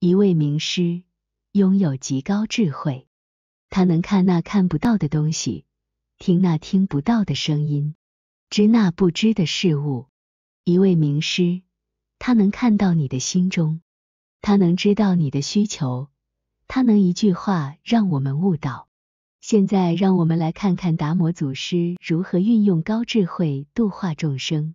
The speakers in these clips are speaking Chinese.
一位名师，拥有极高智慧，他能看那看不到的东西，听那听不到的声音，知那不知的事物。一位名师，他能看到你的心中，他能知道你的需求，他能一句话让我们悟道。现在让我们来看看达摩祖师如何运用高智慧度化众生。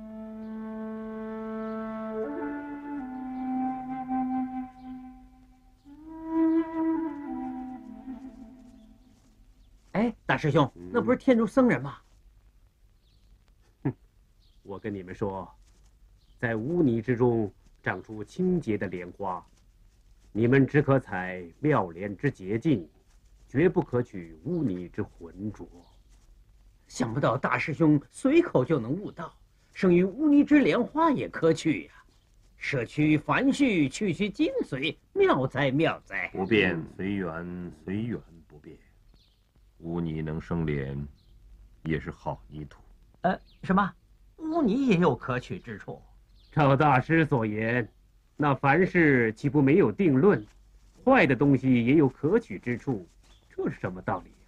哎，大师兄，那不是天竺僧人吗？ 哼，我跟你们说，在污泥之中长出清洁的莲花，你们只可采妙莲之洁净，绝不可取污泥之浑浊。 想不到大师兄随口就能悟道，生于污泥之莲花也可取呀！舍去繁絮，去精髓，妙哉妙哉！ 不变随缘，随缘不变。污泥能生莲，也是好泥土。 什么？污泥也有可取之处？ 照大师所言，那凡事岂不没有定论？坏的东西也有可取之处，这是什么道理呀？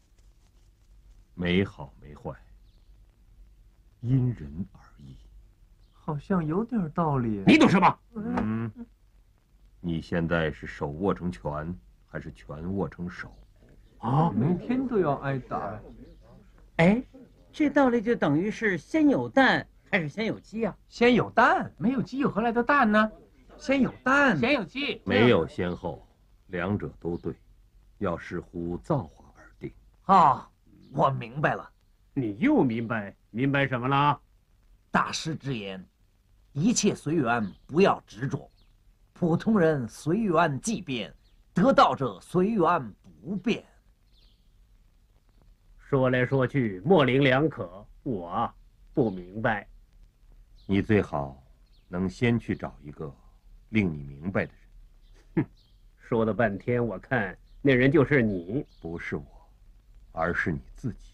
没好没坏，因人而异。 好像有点道理。 你懂什么？ 你现在是手握成拳，还是拳握成手？ 啊， 每天都要挨打。 哎，这道理就等于是先有蛋还是先有鸡啊？ 先有蛋，没有鸡有何来的蛋呢？先有蛋，先有鸡， 没有先后，两者都对，要视乎造化而定。 啊，我明白了。 你又明白什么了？ 大师之言，一切随缘，不要执着。普通人随缘即变，得道者随缘不变。 说来说去模棱两可，我不明白。 你最好能先去找一个令你明白的人。 哼，说了半天，我看那人就是你。 不是我，而是你自己。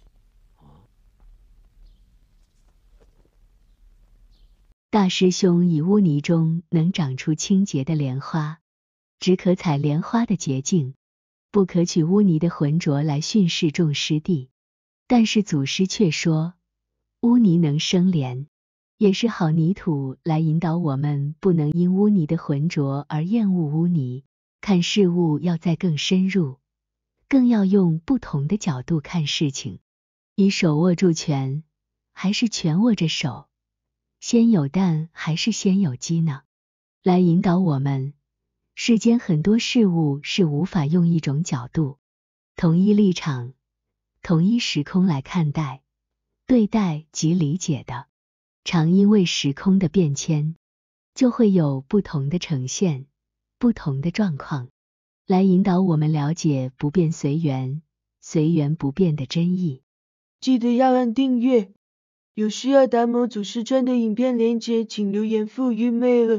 大师兄以污泥中能长出清洁的莲花，只可采莲花的洁净，不可取污泥的浑浊来训示众师弟。但是祖师却说，污泥能生莲，也是好泥土，来引导我们不能因污泥的浑浊而厌恶污泥，看事物要再更深入，更要用不同的角度看事情。以手握住拳，还是拳握着手？先有蛋还是先有鸡呢？来引导我们，世间很多事物是无法用一种角度、同一立场、同一时空来看待、对待及理解的，常因为时空的变迁，就会有不同的呈现、不同的状况，来引导我们了解不变随缘、随缘不变的真意。 记得要按订阅，有需要达摩祖师传的影片连结，请留言附于妹了。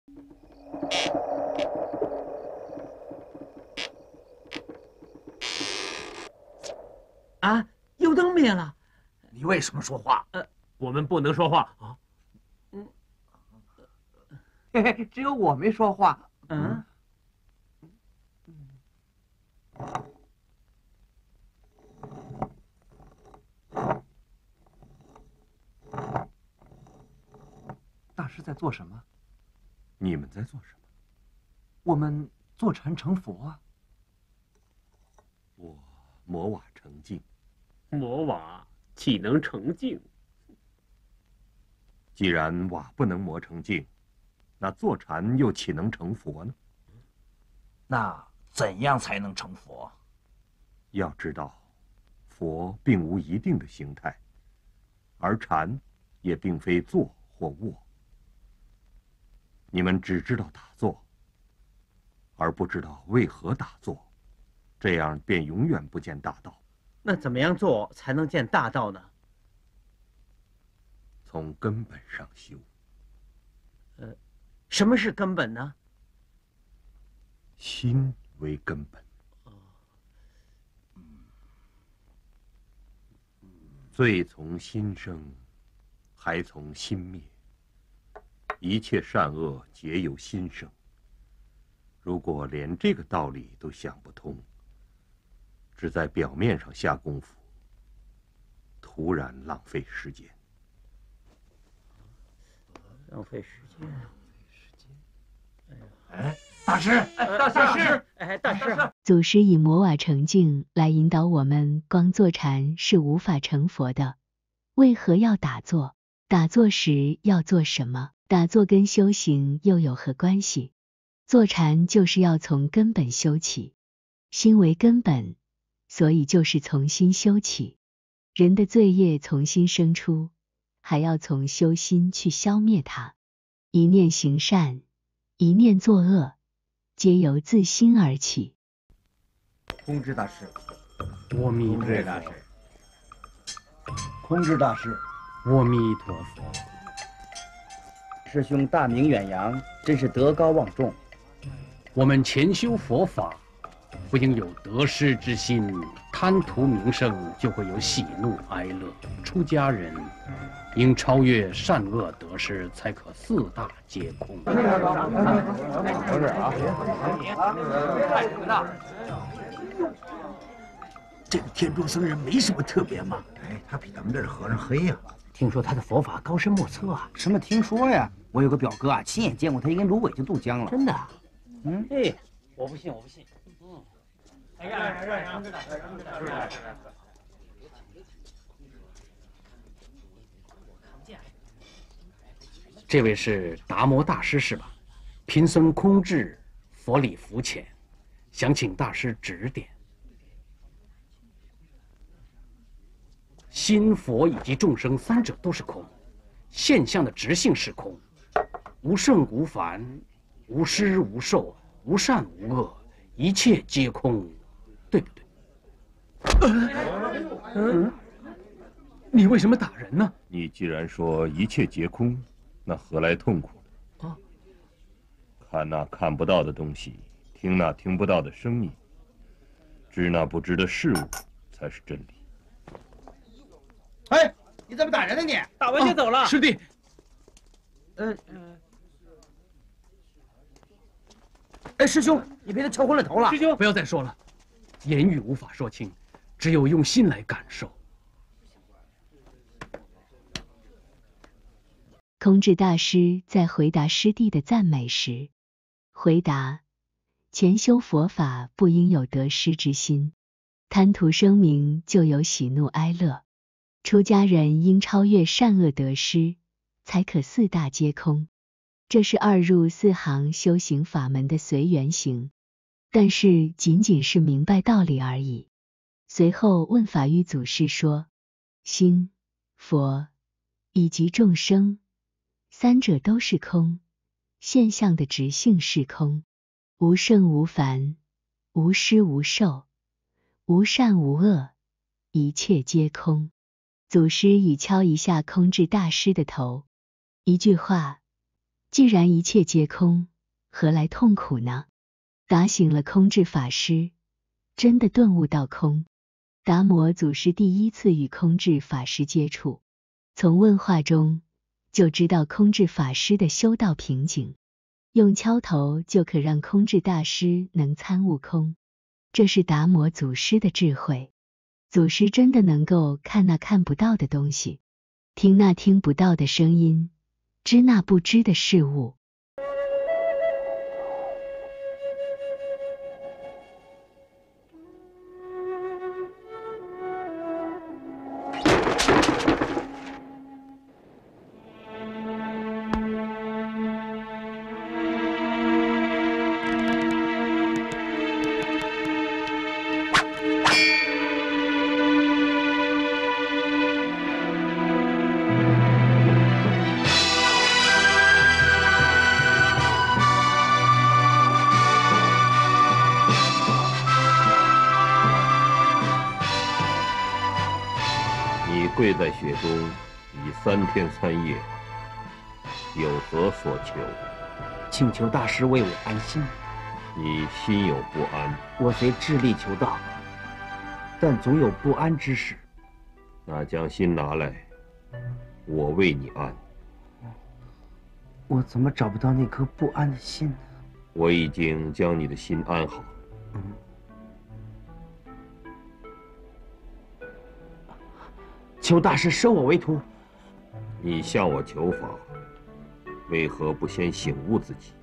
啊，油灯灭了。 你为什么说话？ 我们不能说话啊。 嘿嘿，只有我没说话。大师在做什么？ 你们在做什么？ 我们坐禅成佛啊。 我磨瓦成镜。 磨瓦岂能成镜？ 既然瓦不能磨成镜，那坐禅又岂能成佛呢？ 那怎样才能成佛？ 要知道，佛并无一定的形态，而禅也并非坐或卧。你们只知道打坐，而不知道为何打坐，这样便永远不见大道。 那怎么样做才能见大道呢？ 从根本上修。 什么是根本呢？ 心为根本。罪从心生，还从心灭。一切善恶皆由心生。 如果连这个道理都想不通，只在表面上下功夫，徒然浪费时间。 浪费时间。 哎，大师，大师， 大师， 祖师以魔瓦成境来引导我们，光坐禅是无法成佛的。为何要打坐？打坐时要做什么？打坐跟修行又有何关系？坐禅就是要从根本修起，心为根本，所以就是从心修起。人的罪业从心生出，还要从修心去消灭它。一念行善，一念作恶，皆由自心而起。 空智大师， 阿弥陀佛。 空智大师， 阿弥陀佛。 师兄大名远扬，真是德高望重。 我们潜修佛法，不应有得失之心，贪图名声就会有喜怒哀乐。出家人应超越善恶得失，才可四大皆空。 不是啊， 这个天竺僧人没什么特别嘛。 哎，他比咱们这儿和尚黑呀。 听说他的佛法高深莫测啊。 什么听说呀？我有个表哥啊，亲眼见过他一根芦苇就渡江了。 真的？ 哎， 我不信，我不信。哎呀， 这位是达摩大师是吧？贫僧空智，佛理浮浅，想请大师指点。心佛以及众生三者都是空，现象的直性是空，无圣无凡，无施无受，无善无恶，一切皆空，对不对？你为什么打人呢？ 你既然说一切皆空，那何来痛苦呢？ 啊， 看那看不到的东西，听那听不到的声音，知那不知的事物，才是真理。 哎，你怎么打人呢你？ 打完就走了。 师弟， 哎，师兄，你被他敲昏了头了。 师兄，不要再说了，言语无法说清，只有用心来感受。 空智大师在回答师弟的赞美时，回答：潜修佛法不应有得失之心，贪图声名就有喜怒哀乐。出家人应超越善恶得失，才可四大皆空。这是二入四行修行法门的随缘行，但是仅仅是明白道理而已。随后问法语祖师说：心、佛以及众生，三者都是空，现象的直性是空，无圣无凡，无施无受，无善无恶，一切皆空。祖师已敲一下空智大师的头，一句话，既然一切皆空，何来痛苦呢？打醒了空智法师，真的顿悟到空。达摩祖师第一次与空智法师接触，从问话中就知道空智法师的修道瓶颈，用敲头就可让空智大师能参悟空，这是达摩祖师的智慧。祖师真的能够看那看不到的东西，听那听不到的声音，知那不知的事物。 跪在雪中已3天3夜，有何所求？ 请求大师为我安心。 你心有不安， 我虽致力求道，但总有不安之时。 那将心拿来，我为你安。 我怎么找不到那颗不安的心呢？ 我已经将你的心安好。 求大师收我为徒。 你向我求法，为何不先醒悟自己？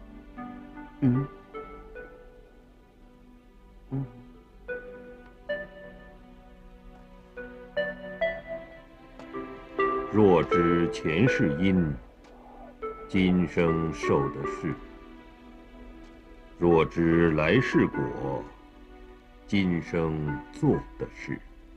若知前世因，今生受的是；若知来世果，今生做的事。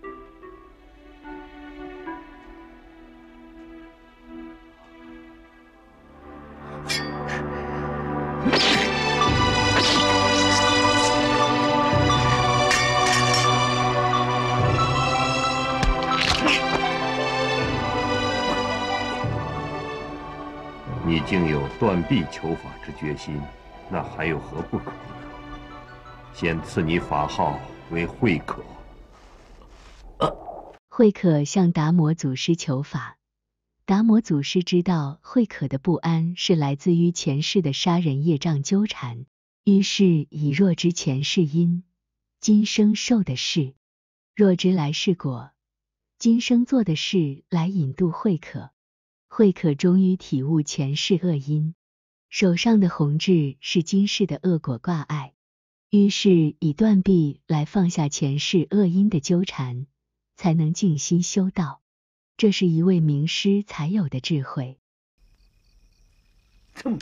你竟有断臂求法之决心，那还有何不可呢？先赐你法号为慧可。 慧可向达摩祖师求法，达摩祖师知道慧可的不安是来自于前世的杀人业障纠缠，于是以若知前世因，今生受的事，若知来世果，今生做的事来引渡慧可。慧可终于体悟前世恶因，手上的红痣是今世的恶果挂碍，于是以断臂来放下前世恶因的纠缠，才能静心修道。这是一位名师才有的智慧。 这么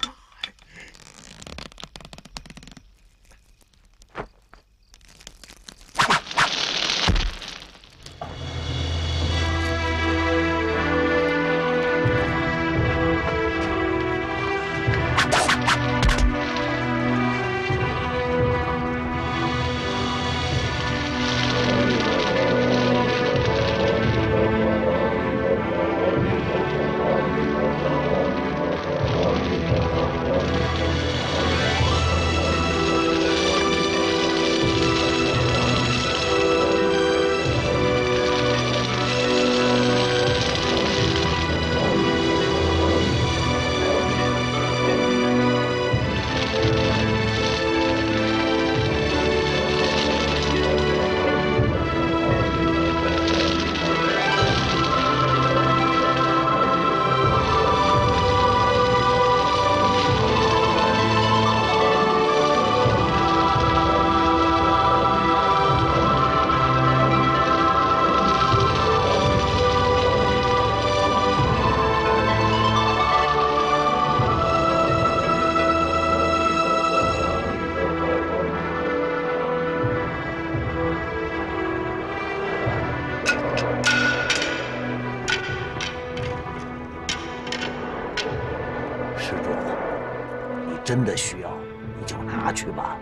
真的需要，你就拿去吧。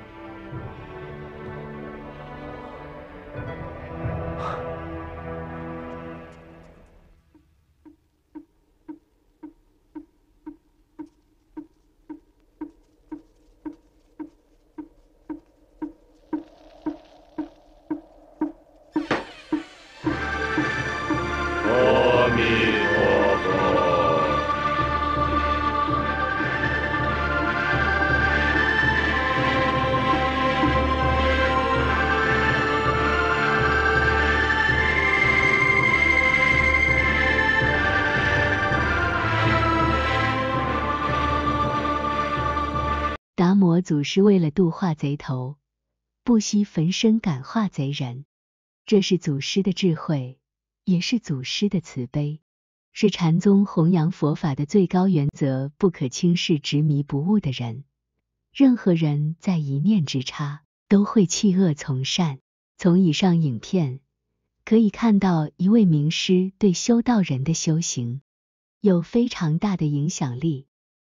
阿弥陀佛。 达摩祖师为了度化贼头，不惜焚身感化贼人，这是祖师的智慧，也是祖师的慈悲，是禅宗弘扬佛法的最高原则，不可轻视执迷不悟的人。任何人在一念之差，都会弃恶从善。从以上影片可以看到一位名师对修道人的修行有非常大的影响力。